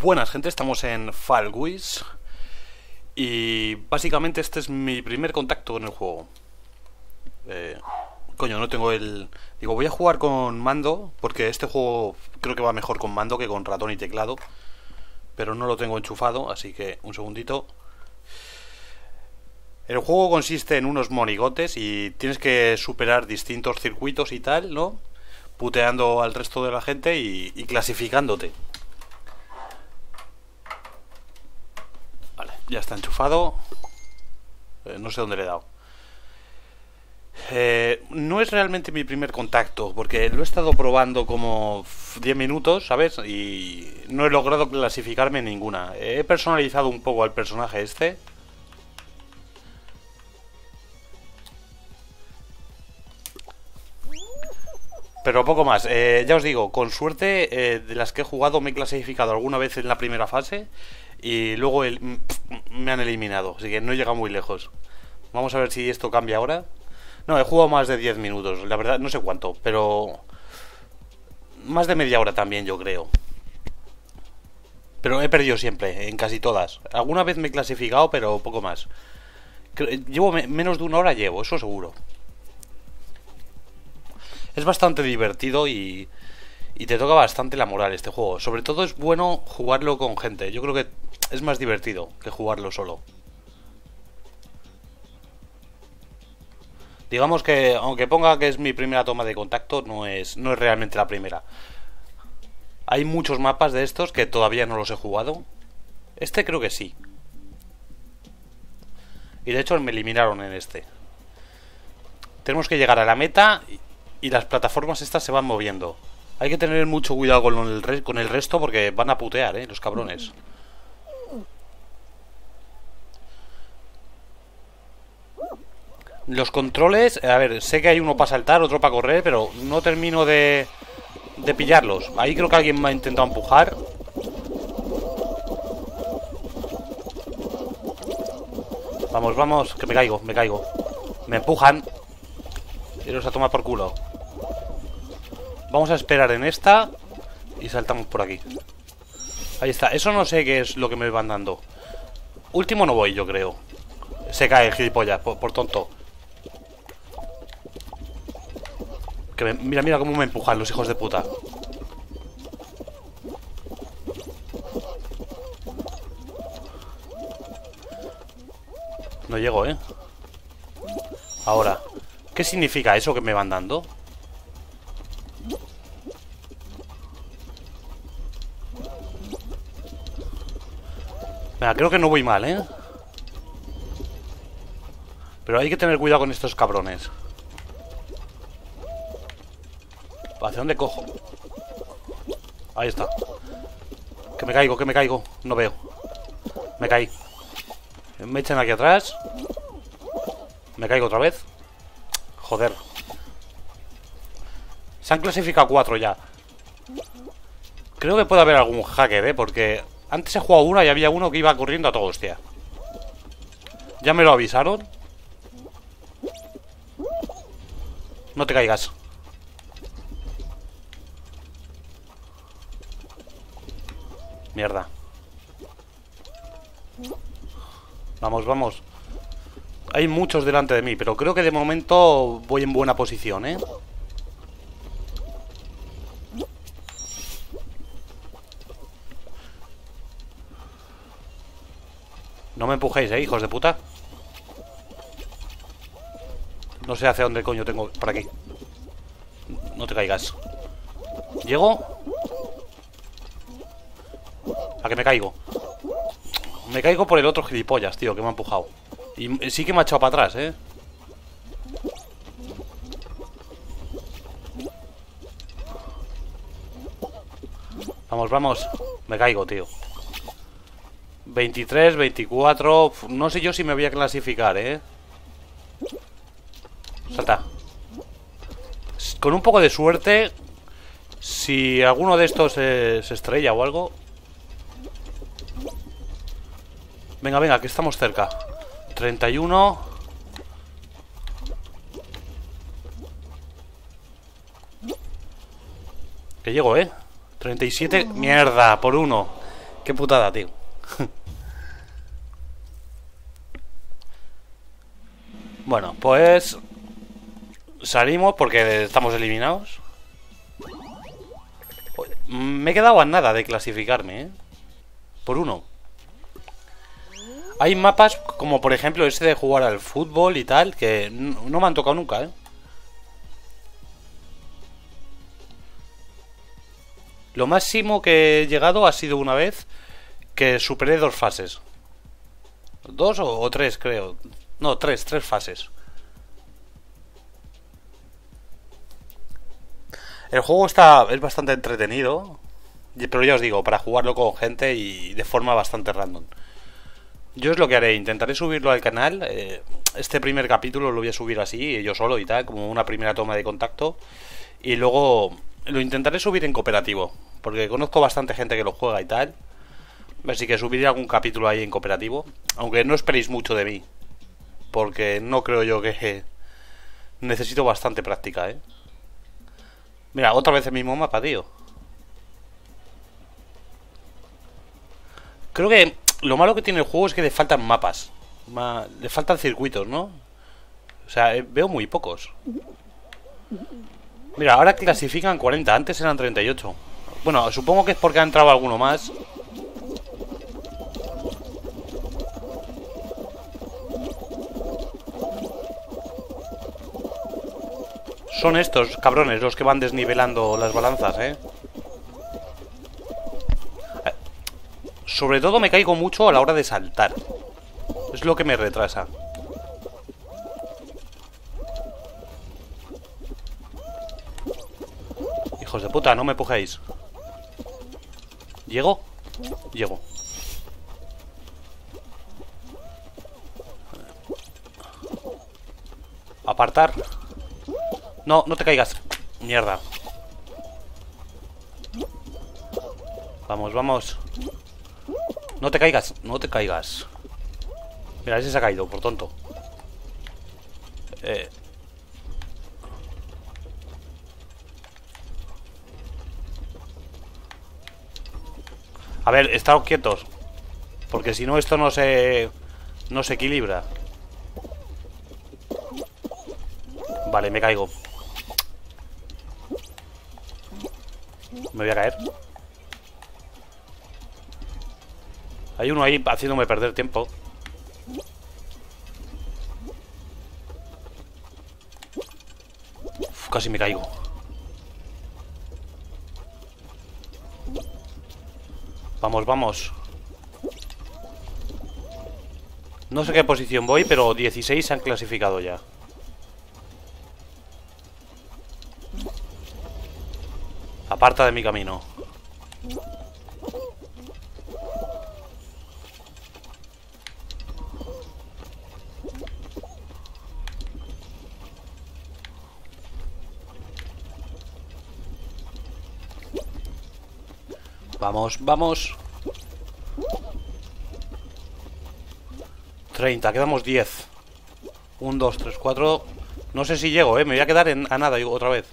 Buenas gente, estamos en Fall Guys y básicamente este es mi primer contacto con el juego. Coño, no tengo el... Digo, voy a jugar con mando porque este juego creo que va mejor con mando que con ratón y teclado, pero no lo tengo enchufado, así que un segundito. El juego consiste en unos monigotes y tienes que superar distintos circuitos y tal, ¿no? Puteando al resto de la gente y clasificándote. Vale, ya está enchufado. No sé dónde le he dado. No es realmente mi primer contacto, porque lo he estado probando como 10 minutos, ¿sabes? Y no he logrado clasificarme en ninguna. He personalizado un poco al personaje este. Pero poco más, ya os digo, con suerte de las que he jugado me he clasificado alguna vez en la primera fase y luego me han eliminado, así que no he llegado muy lejos. Vamos a ver si esto cambia ahora. No, he jugado más de 10 minutos, la verdad no sé cuánto, pero más de media hora también yo creo. Pero he perdido siempre, en casi todas. Alguna vez me he clasificado, pero poco más. Llevo menos de una hora llevo, eso seguro. Es bastante divertido y te toca bastante la moral este juego. Sobre todo es bueno jugarlo con gente. Yo creo que es más divertido que jugarlo solo. Digamos que, aunque ponga que es mi primera toma de contacto, no es realmente la primera. Hay muchos mapas de estos que todavía no los he jugado. Este creo que sí. Y de hecho me eliminaron en este. Tenemos que llegar a la meta y las plataformas estas se van moviendo. Hay que tener mucho cuidado con el resto porque van a putear, los cabrones. Los controles, a ver, sé que hay uno para saltar, otro para correr, pero no termino de pillarlos. Ahí creo que alguien me ha intentado empujar. Vamos, vamos, que me caigo, me caigo. Me empujan. Iros a tomar por culo. Vamos a esperar en esta y saltamos por aquí. Ahí está, eso no sé qué es lo que me van dando. Último no voy, yo creo. Se cae el gilipollas, por tonto. Mira, mira cómo me empujan los hijos de puta. No llego, Ahora, ¿qué significa eso que me van dando? Venga, creo que no voy mal, Pero hay que tener cuidado con estos cabrones. ¿Hacia dónde cojo? Ahí está. Que me caigo, que me caigo. No veo. Me caí. Me echan aquí atrás. Me caigo otra vez. Joder. Se han clasificado 4 ya. Creo que puede haber algún hacker, porque antes he jugado una y había uno que iba corriendo a todo hostia. Ya me lo avisaron. No te caigas. Mierda. Vamos, vamos. Hay muchos delante de mí, pero creo que de momento voy en buena posición, No me empujéis, hijos de puta. No sé hacia dónde coño tengo. Por aquí. No te caigas. ¿Llego? ¿A que me caigo? Me caigo por el otro gilipollas, tío, que me ha empujado. Y sí que me ha echado para atrás, Vamos, vamos. Me caigo, tío. 23, 24. No sé yo si me voy a clasificar, Salta. Con un poco de suerte, si alguno de estos se estrella o algo. Venga, venga, que estamos cerca. 31. Que llego, 37. Mierda, por uno. Qué putada, tío. Bueno, pues salimos porque estamos eliminados. Me he quedado a nada de clasificarme, ¿eh? Por uno. Hay mapas como por ejemplo ese de jugar al fútbol y tal, que no me han tocado nunca, ¿eh? Lo máximo que he llegado ha sido una vez que superé 2 fases. Dos o tres, creo. No, tres fases. El juego es bastante entretenido, pero ya os digo, para jugarlo con gente y de forma bastante random. Yo es lo que haré, intentaré subirlo al canal. Este primer capítulo lo voy a subir así, yo solo y tal, como una primera toma de contacto. Y luego lo intentaré subir en cooperativo, porque conozco bastante gente que lo juega y tal. Así que subiré algún capítulo ahí en cooperativo. Aunque no esperéis mucho de mí, porque no creo yo que necesito bastante práctica, ¿eh? Mira, otra vez el mismo mapa, tío. Creo que lo malo que tiene el juego es que le faltan mapas. Le faltan circuitos, ¿no? O sea, veo muy pocos. Mira, ahora clasifican 40, antes eran 38. Bueno, supongo que es porque ha entrado alguno más. Son estos cabrones los que van desnivelando las balanzas, ¿eh? Sobre todo me caigo mucho a la hora de saltar. Es lo que me retrasa. Hijos de puta, no me empujéis. ¿Llego? Llego. Apartar. No, no te caigas. Mierda. Vamos, vamos. No te caigas, no te caigas. Mira, ese se ha caído, por tonto. A ver, estaos quietos, porque si no esto no se equilibra. Vale, me caigo. Me voy a caer. Hay uno ahí haciéndome perder tiempo. Uf, casi me caigo. Vamos, vamos. No sé qué posición voy, pero 16 se han clasificado ya. Aparta de mi camino. Vamos, vamos. 30, quedamos 10. 1, 2, 3, 4. No sé si llego, me voy a quedar a nada otra vez.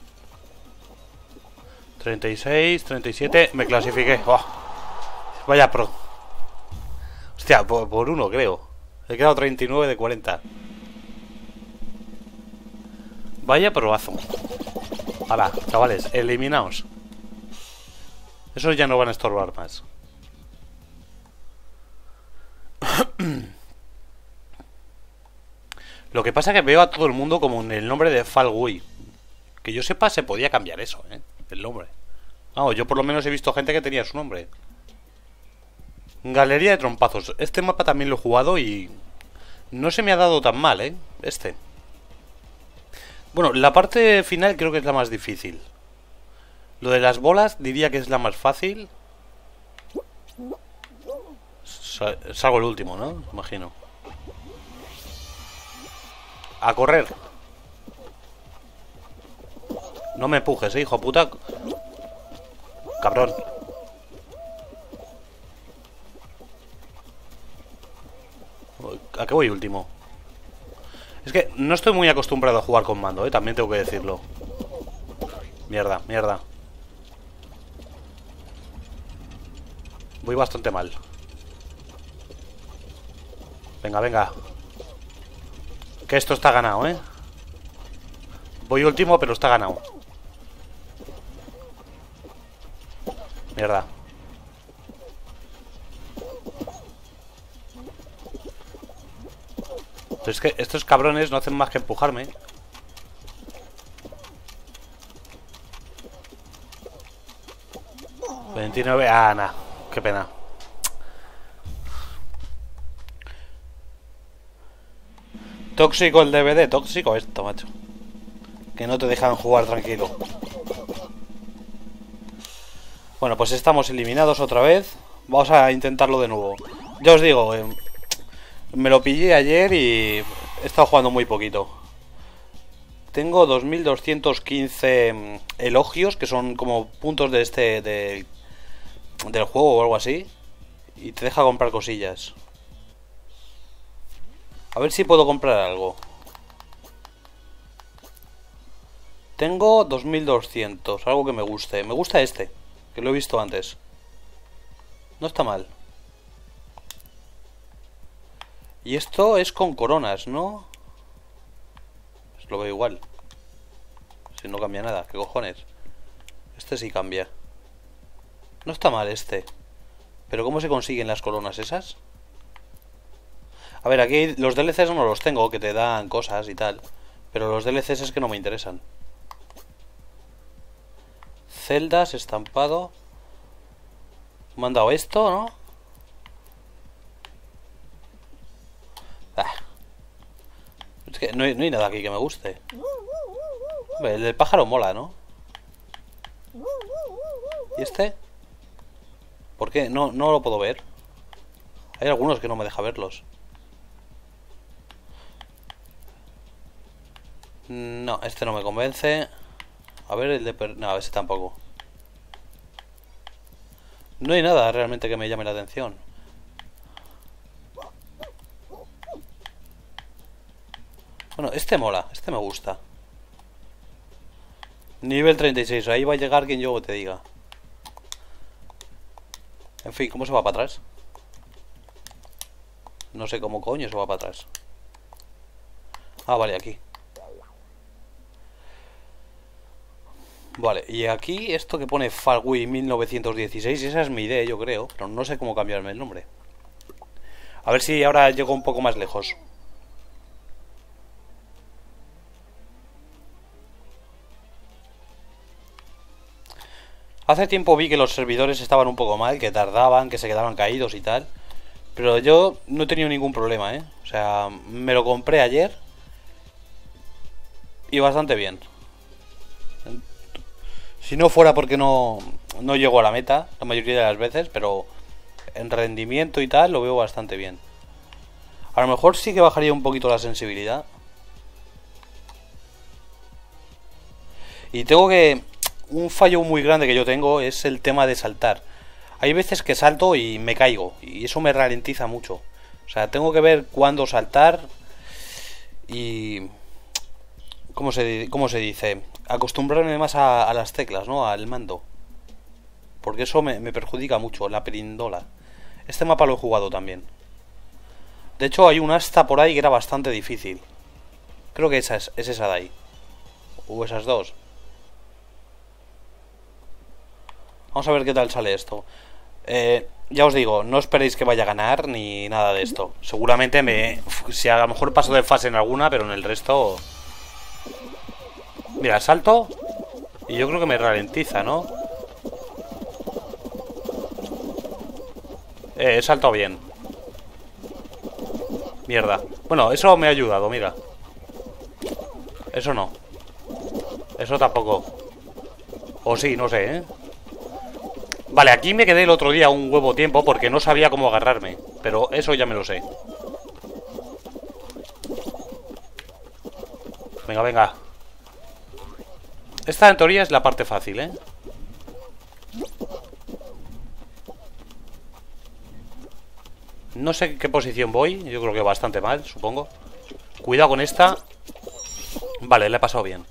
36, 37. Me clasifiqué. Oh, vaya pro. Hostia, por uno creo. He quedado 39 de 40. Vaya probazo. Hala, chavales, eliminaos. Esos ya no van a estorbar más. Lo que pasa es que veo a todo el mundo como en el nombre de Falgui. Que yo sepa, se podía cambiar eso, el nombre. Vamos, yo por lo menos he visto gente que tenía su nombre. Galería de trompazos. Este mapa también lo he jugado y no se me ha dado tan mal, Bueno, la parte final creo que es la más difícil. Lo de las bolas diría que es la más fácil. Salgo el último, ¿no? Imagino. A correr. No me empujes, hijo puta. Cabrón. ¿A qué voy último? Es que no estoy muy acostumbrado a jugar con mando, también tengo que decirlo. Mierda, mierda. Voy bastante mal. Venga, venga. Que esto está ganado, ¿eh? Voy último, pero está ganado. Mierda. Pero es que estos cabrones no hacen más que empujarme. $29. Ah, nah. Qué pena. Tóxico el DVD. Tóxico esto, macho. Que no te dejan jugar tranquilo. Bueno, pues estamos eliminados otra vez. Vamos a intentarlo de nuevo. Ya os digo, me lo pillé ayer y he estado jugando muy poquito. Tengo 2215 elogios, que son como puntos de del juego o algo así. Y te deja comprar cosillas. A ver si puedo comprar algo. Tengo 2200, algo que me guste. Me gusta este, que lo he visto antes. No está mal. Y esto es con coronas, ¿no? Pues lo veo igual. Si no cambia nada, ¿qué cojones? Este sí cambia. No está mal este. Pero ¿cómo se consiguen las coronas esas? A ver, aquí los DLCs no los tengo, que te dan cosas y tal. Pero los DLCs es que no me interesan. Celdas, estampado. Me han dado esto, ¿no? Ah. Es que no hay nada aquí que me guste. El del pájaro mola, ¿no? ¿Y este? ¿Por qué? No lo puedo ver. Hay algunos que no me deja verlos. No, este no me convence. A ver el de... No, ese tampoco. No hay nada realmente que me llame la atención. Bueno, este mola, este me gusta. Nivel 36, ahí va a llegar quien yo te diga. En fin, ¿cómo se va para atrás? No sé cómo coño se va para atrás. Ah, vale, aquí. Vale, y aquí esto que pone Farwi 1916, esa es mi idea, yo creo, pero no sé cómo cambiarme el nombre. A ver si ahora llego un poco más lejos. Hace tiempo vi que los servidores estaban un poco mal, que tardaban, que se quedaban caídos y tal. Pero yo no he tenido ningún problema, ¿eh? O sea, me lo compré ayer y bastante bien. Si no fuera porque no llego a la meta la mayoría de las veces, pero en rendimiento y tal lo veo bastante bien. A lo mejor sí que bajaría un poquito la sensibilidad. Y tengo que... Un fallo muy grande que yo tengo es el tema de saltar. Hay veces que salto y me caigo, y eso me ralentiza mucho. O sea, tengo que ver cuándo saltar y... ¿Cómo se dice? Acostumbrarme más a las teclas, ¿no? Al mando. Porque eso me perjudica mucho, la perindola. Este mapa lo he jugado también. De hecho, hay un asta por ahí que era bastante difícil. Creo que esa es esa de ahí. O esas dos. Vamos a ver qué tal sale esto. Ya os digo, no esperéis que vaya a ganar ni nada de esto. Seguramente si a lo mejor paso de fase en alguna, pero en el resto... Mira, salto y yo creo que me ralentiza, ¿no? He saltado bien. Mierda. Bueno, eso me ha ayudado, mira. Eso no. Eso tampoco. O sí, no sé, ¿eh? Vale, aquí me quedé el otro día un huevo tiempo porque no sabía cómo agarrarme. Pero eso ya me lo sé. Venga, venga. Esta en teoría es la parte fácil, ¿eh? No sé qué posición voy. Yo creo que bastante mal, supongo. Cuidado con esta. Vale, le he pasado bien.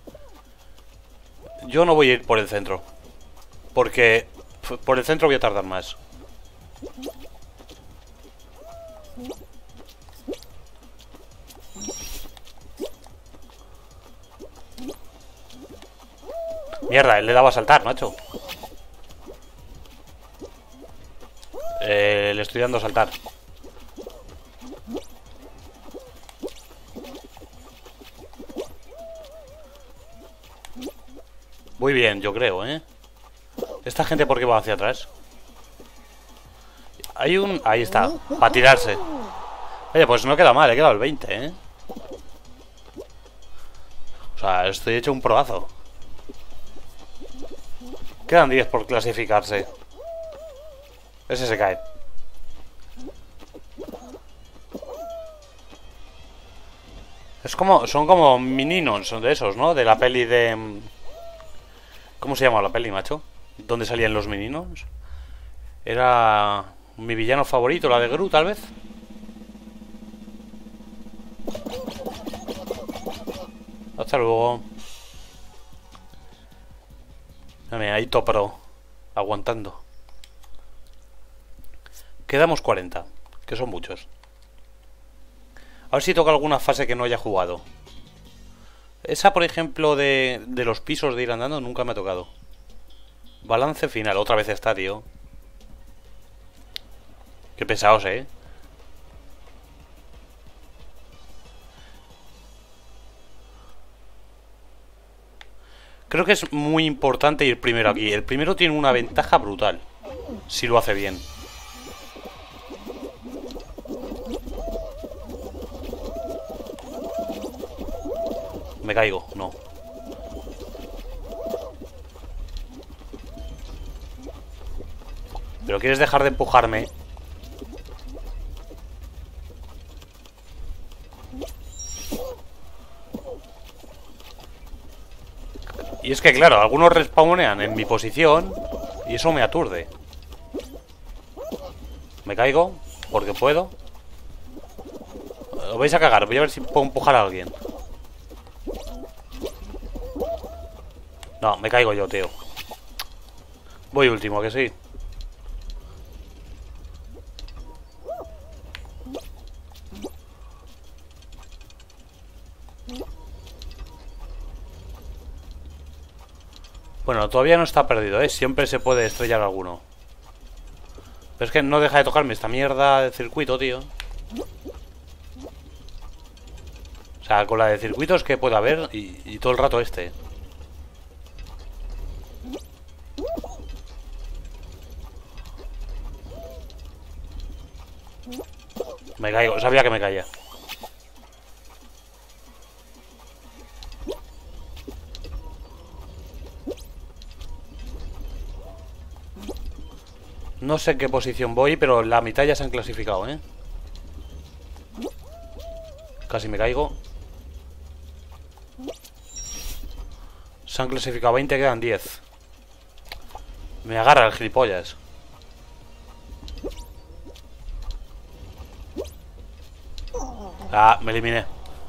Yo no voy a ir por el centro, porque por el centro voy a tardar más. Mierda, él le daba a saltar, macho. Le estoy dando a saltar. Muy bien, yo creo, ¿eh? ¿Esta gente por qué va hacia atrás? Hay un... Ahí está, para tirarse. Oye, pues no queda mal, he quedado el 20, ¿eh? O sea, estoy hecho un proazo. Quedan 10 por clasificarse. Ese se cae. Es como... Son como minions, son de esos, ¿no? De la peli de... ¿Cómo se llama la peli, macho? ¿Dónde salían los minions? Era... mi villano favorito, la de Gru, tal vez. Hasta luego. Mira, ahí Topro. Aguantando. Quedamos 40, que son muchos. A ver si toca alguna fase que no haya jugado. Esa, por ejemplo, de los pisos de ir andando, nunca me ha tocado. Balance final, otra vez está, tío. Qué pesados, ¿eh? Creo que es muy importante ir primero aquí. El primero tiene una ventaja brutal, si lo hace bien. Me caigo, no. ¿Pero quieres dejar de empujarme? Y es que claro, algunos respawnean en mi posición y eso me aturde. Me caigo, porque puedo. Lo vais a cagar, voy a ver si puedo empujar a alguien. No, me caigo yo, tío. Voy último, que sí. Bueno, todavía no está perdido, ¿eh? Siempre se puede estrellar alguno. Pero es que no deja de tocarme esta mierda de circuito, tío. O sea, con la de circuitos que pueda haber y todo el rato este. Me caigo, sabía que me caía. No sé en qué posición voy, pero la mitad ya se han clasificado, ¿eh? Casi me caigo. Se han clasificado 20, quedan 10. Me agarra el gilipollas. Ah, me eliminé.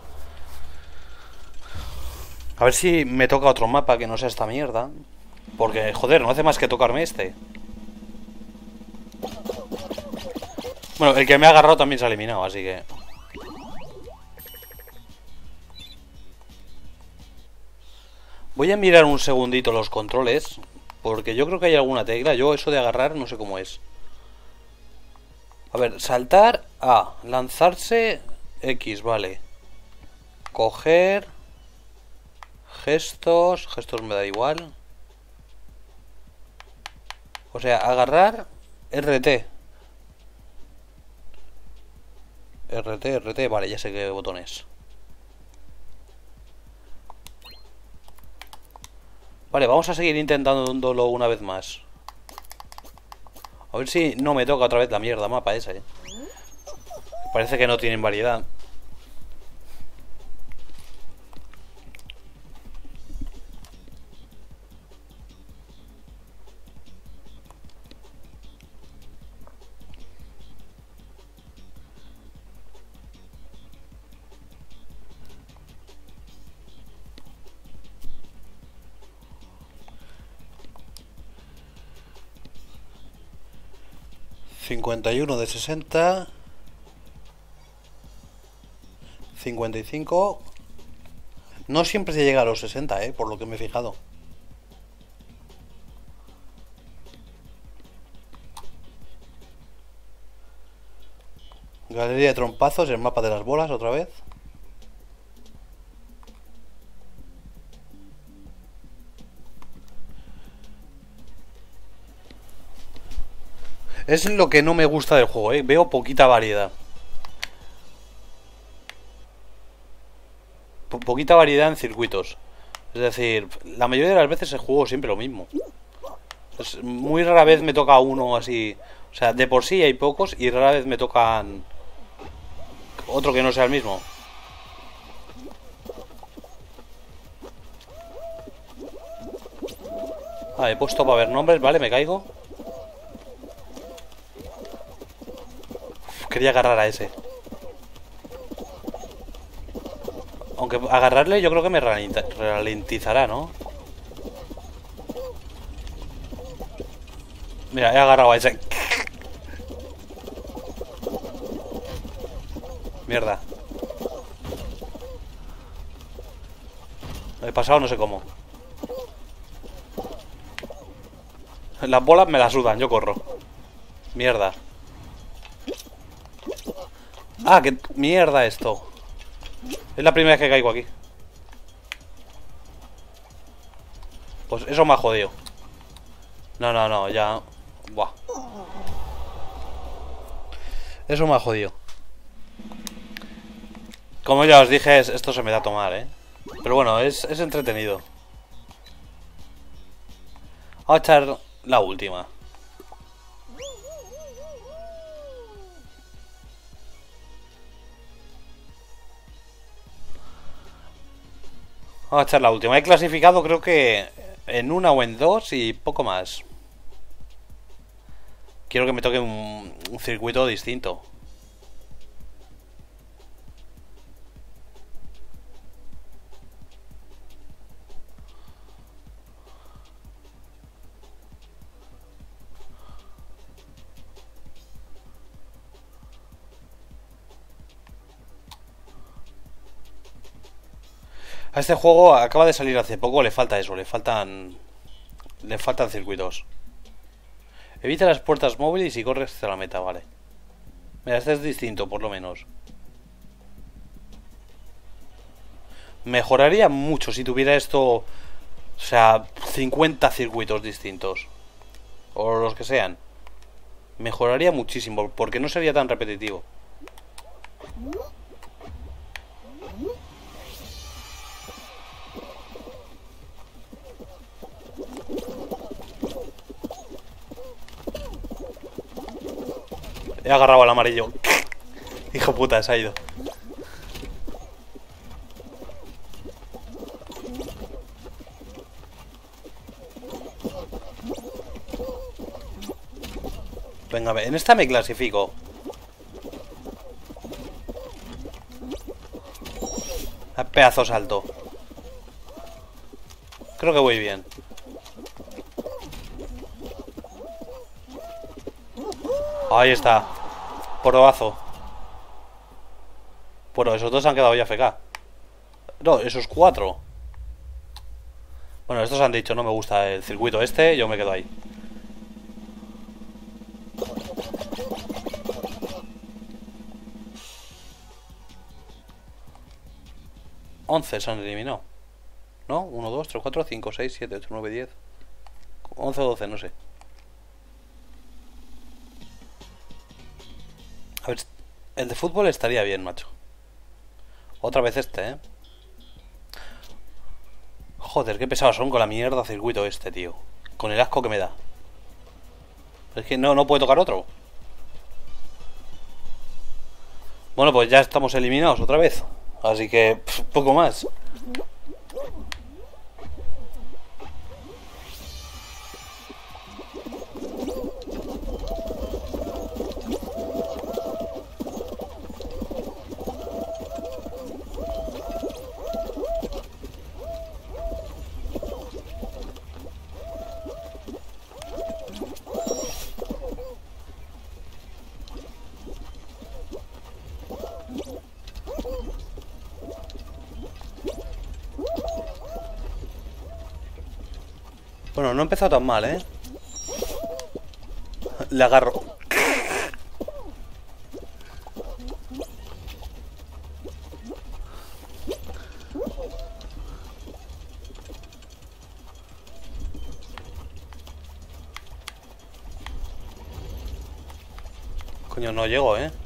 A ver si me toca otro mapa que no sea esta mierda. Porque, joder, no hace más que tocarme este. Bueno, el que me ha agarrado también se ha eliminado, así que... Voy a mirar un segundito los controles, porque yo creo que hay alguna tecla. Yo eso de agarrar no sé cómo es. A ver, saltar A, lanzarse X, vale. Coger... Gestos me da igual. O sea, agarrar RT. RT, vale, ya sé qué botón es. Vale, vamos a seguir intentándolo una vez más. A ver si no me toca otra vez la mierda mapa esa, Parece que no tienen variedad. 51 de 60. 55. No siempre se llega a los 60, por lo que me he fijado. Galería de trompazos, el mapa de las bolas otra vez. Es lo que no me gusta del juego, veo poquita variedad. Poquita variedad en circuitos. Es decir, la mayoría de las veces el juego siempre lo mismo. Es muy rara vez me toca uno así. O sea, de por sí hay pocos y rara vez me tocan otro que no sea el mismo. Ah, he puesto para ver nombres, vale, me caigo. Quería agarrar a ese. Aunque agarrarle yo creo que me ralentizará, ¿no? Mira, he agarrado a ese. Mierda. He pasado no sé cómo. Las bolas me las sudan, yo corro. Mierda. Ah, qué mierda esto. Es la primera vez que caigo aquí. Pues eso me ha jodido. No, ya. Buah. Eso me ha jodido. Como ya os dije, esto se me da a tomar, Pero bueno, es entretenido. Vamos a echar la última. Vamos a echar la última. He clasificado creo que en una o en dos y poco más. Quiero que me toque un circuito distinto. A este juego acaba de salir hace poco, le falta eso, le faltan circuitos. Evita las puertas móviles y corre hacia la meta, vale. Mira, este es distinto, por lo menos. Mejoraría mucho si tuviera esto, o sea, 50 circuitos distintos. O los que sean. Mejoraría muchísimo, porque no sería tan repetitivo. He agarrado al amarillo. Hijo puta, se ha ido. Venga, en esta me clasifico. A pedazo salto. Creo que voy bien. Ahí está. Porobazo. Bueno, esos dos han quedado ya FK. No, esos cuatro. Bueno, estos han dicho, no me gusta el circuito este, yo me quedo ahí. Once se han eliminado. ¿No? 1, 2, 3, 4, 5, 6, 7, 8, 9, 10 11 o 12, no sé. A ver, el de fútbol estaría bien, macho. Otra vez este, Joder, qué pesados son con la mierda circuito este, tío. Con el asco que me da. Es que no puede tocar otro. Bueno, pues ya estamos eliminados otra vez. Así que, poco más. Bueno, no he empezado tan mal, ¿eh? Le agarro. Coño, no llego, ¿eh?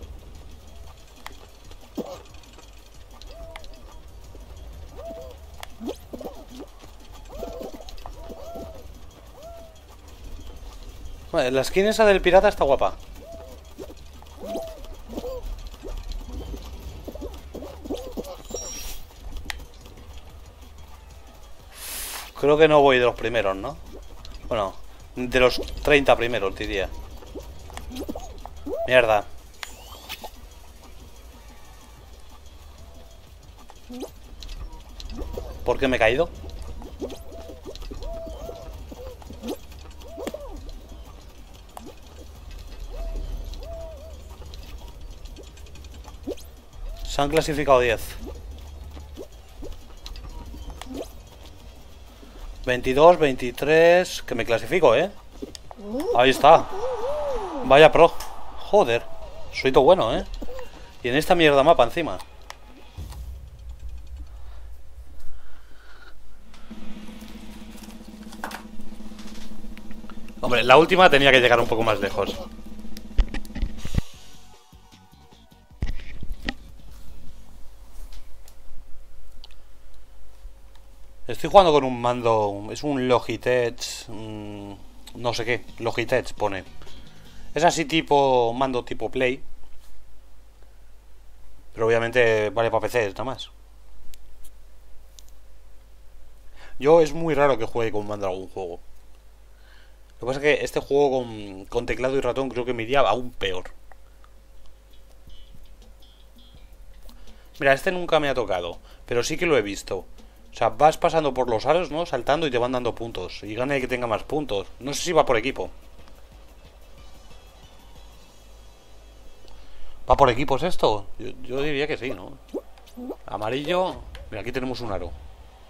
Vale, la skin esa del pirata está guapa. Creo que no voy de los primeros, ¿no? Bueno, de los 30 primeros, diría. Mierda. ¿Por qué me he caído? Se han clasificado 10. 22, 23... Que me clasifico, ¿eh? Ahí está. Vaya pro. Joder. Soy todo bueno, ¿eh? Y en esta mierda mapa encima. Hombre, la última tenía que llegar un poco más lejos. Estoy jugando con un mando. Es un Logitech. No sé qué. Logitech pone. Es así tipo. Mando tipo Play. Pero obviamente vale para PC, nada más. Yo es muy raro que juegue con mando a algún juego. Lo que pasa es que este juego con teclado y ratón creo que me iría aún peor. Mira, este nunca me ha tocado, pero sí que lo he visto. O sea, vas pasando por los aros, ¿no? Saltando y te van dando puntos. Y gana el que tenga más puntos. No sé si va por equipo. ¿Va por equipos esto? Yo diría que sí, ¿no? Amarillo. Mira, aquí tenemos un aro.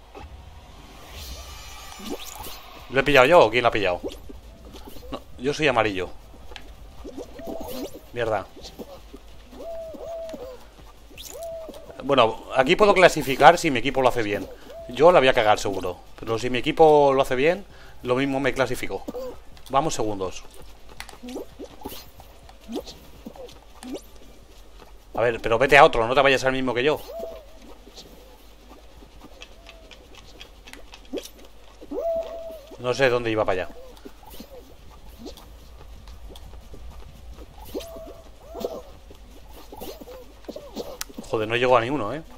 ¿Lo he pillado yo o quién lo ha pillado? No, yo soy amarillo. Mierda. Bueno, aquí puedo clasificar si mi equipo lo hace bien. Yo la voy a cagar seguro. Pero si mi equipo lo hace bien, lo mismo me clasifico. Vamos segundos. A ver, pero vete a otro, no te vayas al mismo que yo. No sé dónde iba para allá. Joder, no llego a ninguno, ¿eh?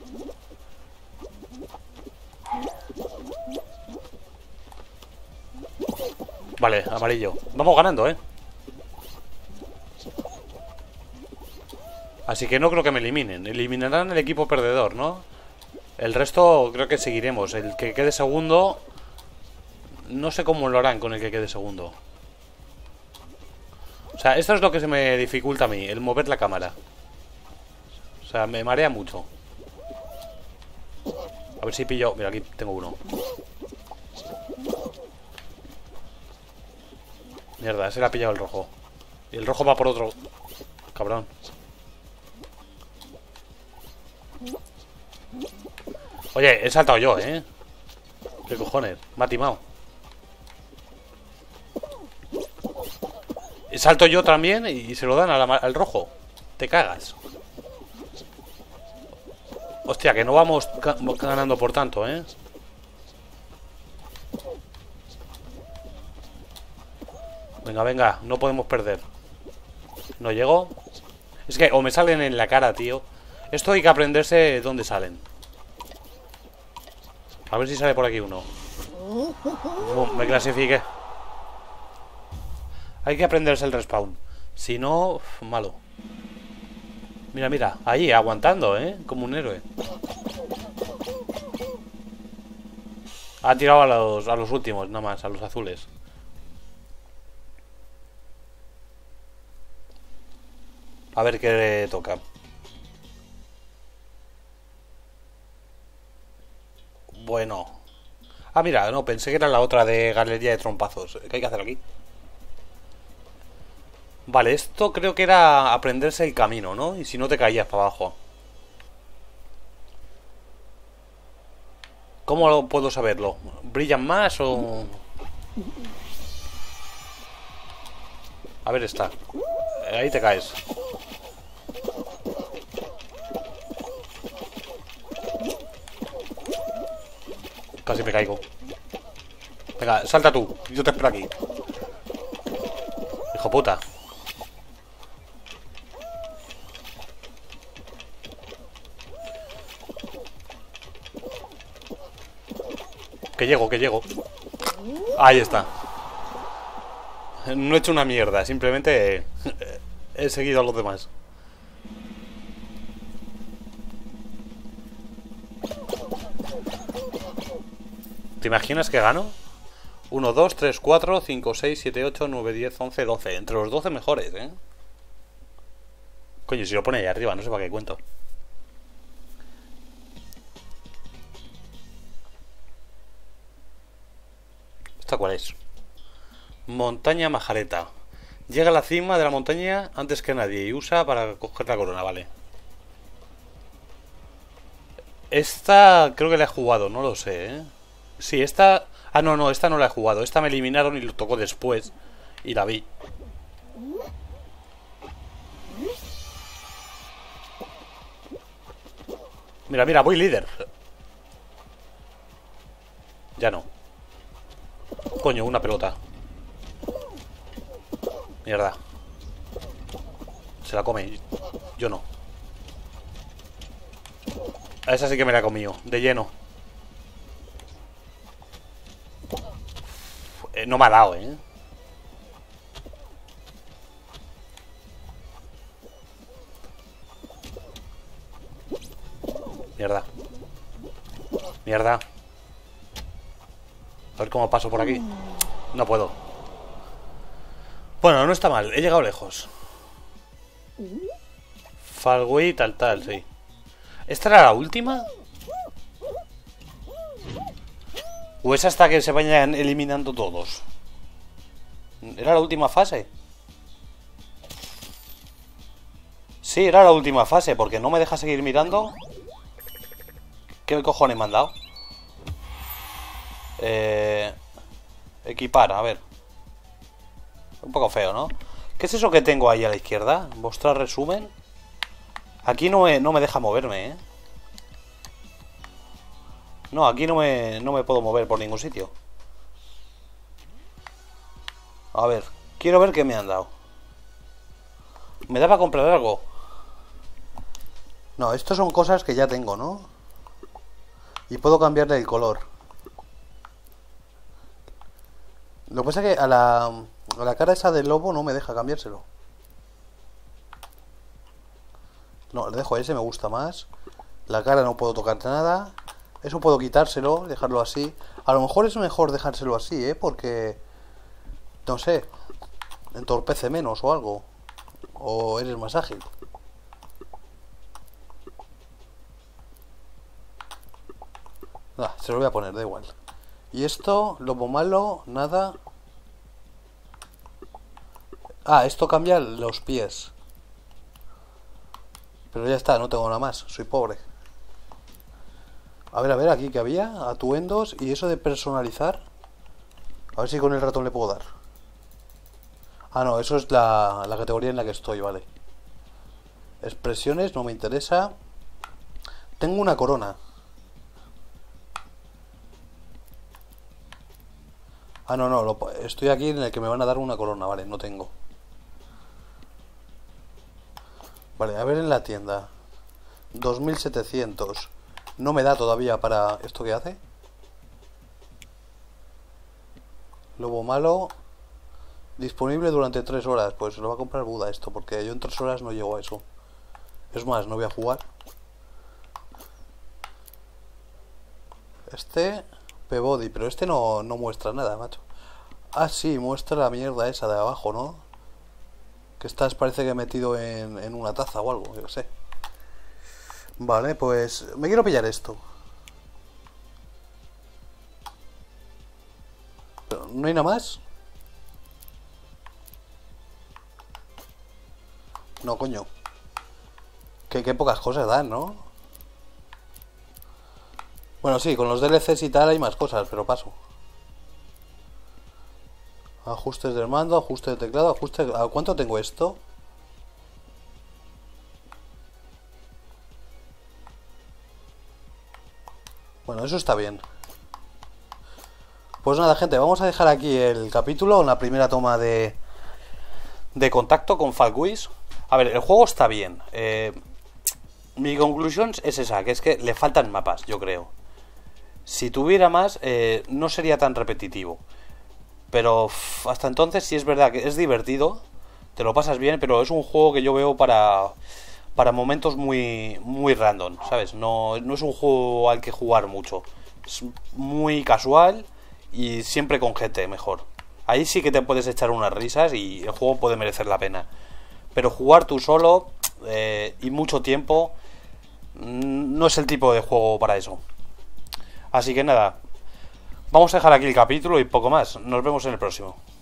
Vale, amarillo. Vamos ganando, ¿eh? Así que no creo que me eliminen. Eliminarán el equipo perdedor, ¿no? El resto creo que seguiremos. El que quede segundo... No sé cómo lo harán con el que quede segundo. O sea, esto es lo que se me dificulta a mí, el mover la cámara. O sea, me marea mucho. A ver si pillo... Mira, aquí tengo uno. Mierda, ese le ha pillado el rojo. Y el rojo va por otro. Cabrón. Oye, he saltado yo, ¿eh? ¿Qué cojones? Me ha timado. Salto yo también y se lo dan al rojo. Te cagas. Hostia, que no vamos ganando por tanto, ¿eh? Venga, venga, no podemos perder. No llego. Es que o me salen en la cara, tío. Esto hay que aprenderse dónde salen. A ver si sale por aquí uno. Me clasifiqué. Hay que aprenderse el respawn. Si no, malo. Mira, mira, ahí, aguantando, ¿eh? Como un héroe. Ha tirado a los últimos, nada más, a los azules. A ver qué le toca. Bueno. Ah, mira, no, pensé que era la otra de galería de trompazos. ¿Qué hay que hacer aquí? Vale, esto creo que era aprenderse el camino, ¿no? Y si no te caías para abajo. ¿Cómo puedo saberlo? ¿Brillan más o...? A ver, está. Ahí te caes. Casi me caigo. Venga, salta tú. Yo te espero aquí. Hijo puta. Que llego, que llego. Ahí está. No he hecho una mierda, simplemente he seguido a los demás. ¿Te imaginas que gano? 1, 2, 3, 4, 5, 6, 7, 8, 9, 10, 11, 12. Entre los 12 mejores, ¿eh? Coño, si lo pone ahí arriba, no sé para qué cuento. ¿Esta cuál es? Montaña Majareta. Llega a la cima de la montaña antes que nadie y usa para coger la corona, vale. Esta creo que la he jugado, no lo sé, ¿eh? Sí, esta... Ah, no, no, esta no la he jugado. Esta me eliminaron y lo tocó después. Y la vi. Mira, mira, voy líder. Ya no. Coño, una pelota. Mierda. Se la come. Yo no. A esa sí que me la he comido. De lleno. No me ha dado, ¿eh? Mierda. Mierda. A ver cómo paso por aquí. No puedo. Bueno, no está mal. He llegado lejos. Falway, tal, tal, sí. ¿Esta era la última? ¿O es hasta que se vayan eliminando todos? ¿Era la última fase? Sí, era la última fase, porque no me deja seguir mirando. ¿Qué cojones me han dado? Equipar, a ver. Un poco feo, ¿no? ¿Qué es eso que tengo ahí a la izquierda? Mostrar resumen. Aquí no me deja moverme, ¿eh? No, aquí no me puedo mover por ningún sitio. A ver, quiero ver qué me han dado. ¿Me da para comprar algo? No, esto son cosas que ya tengo, ¿no? Y puedo cambiarle el color. Lo que pasa es que a la cara esa del lobo no me deja cambiárselo. No, le dejo ese, me gusta más. La cara no puedo tocar nada. Eso puedo quitárselo, dejarlo así. A lo mejor es mejor dejárselo así, ¿eh? Porque... no sé, entorpece menos o algo. O eres más ágil. Se lo voy a poner, da igual. Y esto, lobo malo, nada. Ah, esto cambia los pies. Pero ya está, no tengo nada más, soy pobre. A ver, aquí que había atuendos y eso de personalizar. A ver si con el ratón le puedo dar. Ah, no, eso es la categoría en la que estoy, vale. Expresiones, no me interesa. Tengo una corona. Ah, no, no, estoy aquí en el que me van a dar una corona, vale, no tengo. Vale, a ver en la tienda. 2700. No me da todavía para... ¿Esto qué hace? Lobo malo. Disponible durante 3 horas. Pues lo va a comprar Buda esto, porque yo en 3 horas no llego a eso. Es más, no voy a jugar. Este... P-Body, pero este no muestra nada, macho. Ah, sí, muestra la mierda esa de abajo, ¿no? Que estás, parece que metido en una taza o algo, yo qué sé. Vale, pues me quiero pillar esto. ¿No hay nada más? No, coño. Qué pocas cosas dan, ¿no? Bueno, sí, con los DLCs y tal hay más cosas, pero paso. Ajustes del mando, ajuste de teclado, ajuste... ¿A cuánto tengo esto? Bueno, eso está bien. Pues nada, gente, vamos a dejar aquí el capítulo en la primera toma de contacto con Falkwiz. A ver, el juego está bien. Mi conclusión es esa, que es que le faltan mapas, yo creo. Si tuviera más, no sería tan repetitivo. Pero hasta entonces sí es verdad que es divertido, te lo pasas bien, pero es un juego que yo veo para momentos muy, muy random, ¿sabes? No es un juego al que jugar mucho. Es muy casual y siempre con gente mejor. Ahí sí que te puedes echar unas risas y el juego puede merecer la pena. Pero jugar tú solo y mucho tiempo no es el tipo de juego para eso. Así que nada, vamos a dejar aquí el capítulo y poco más. Nos vemos en el próximo.